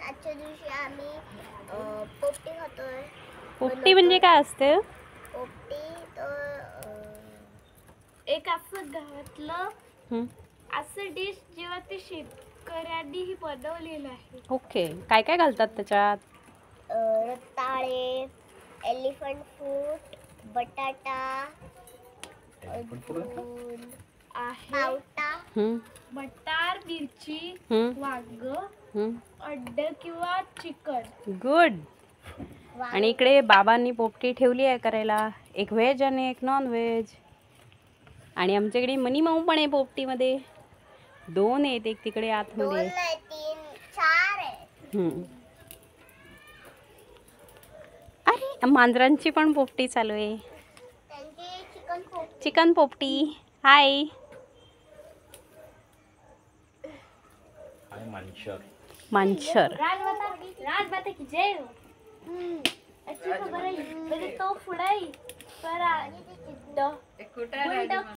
आजच्या दिवशी आम्ही पोपटी खातोय. पोपटी म्हणजे काय असते? पोपटी एक असं गावातलं असं डिश जेव्हा ते शेतकऱ्यांनी बनवलेलं आहे. ओके. काय काय घालतात त्याच्यात? रताळे, एलिफंट फूट, बटाटा, पावटा, मटार, मिरची, वांग, अंड किंवा चिकन. गुड. आणि इकडे बाबांनी पोपटी ठेवली आहे करायला, एक व्हेज आणि एक नॉन व्हेज. आणि आमच्याकडे मनी माऊ पण आहे पोपटीमध्ये. 2 आहेत, एक तिकडे आतमध्ये. 2 नाही 3 4 आहे. अरे मांजरांची पण पोपटी चालू आहे. त्यांची चिकन पोपटी. हाय मांशर. राजमाता की जय हो. अच्छी खबर आहे. तो पुढे